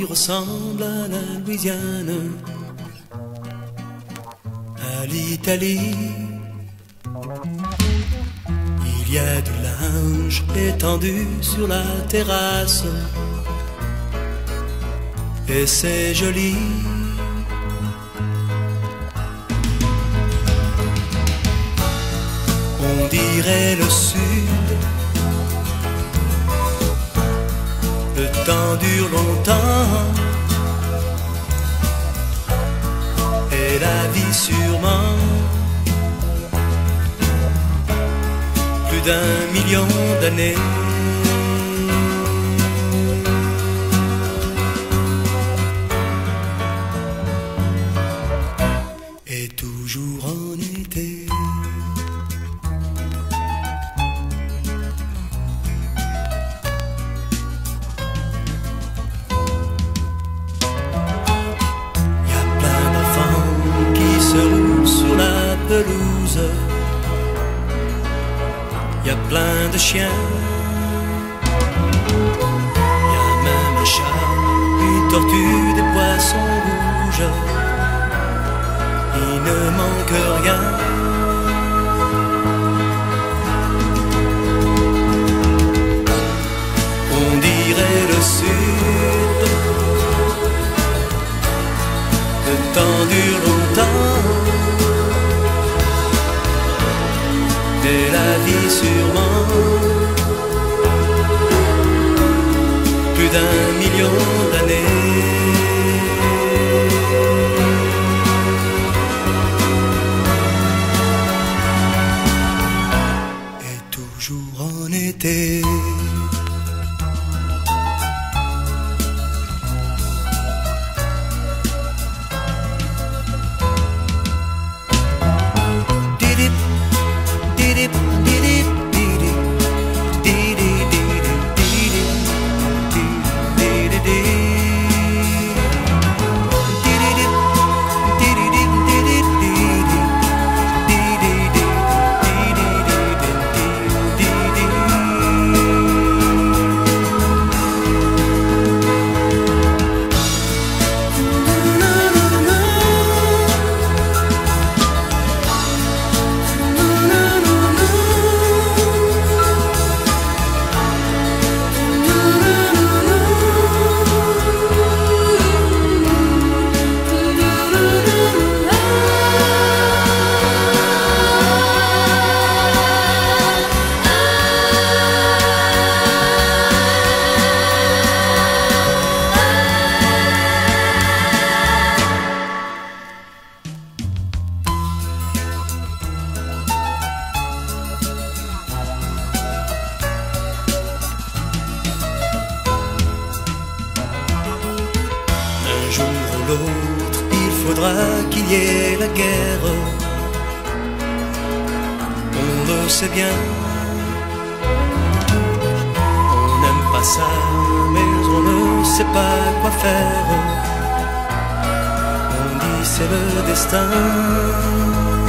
qui ressemble à la Louisiane, à l'Italie. Il y a du linge étendu sur la terrasse, et c'est joli. On dirait le sud, le temps dure longtemps, et la vie sûrement plus d'1 million d'années. Et toujours en été. Sur la pelouse, y a plein de chiens, y a même un chat, une tortue, des poissons rouges. Il ne manque rien. On dirait le sud, le temps dure longtemps, et la vie sûrement plus d'1 million d'années. Et toujours en été. Un jour ou l'autre, il faudra qu'il y ait la guerre. On le sait bien. On n'aime pas ça, mais on ne sait pas quoi faire. On dit c'est le destin.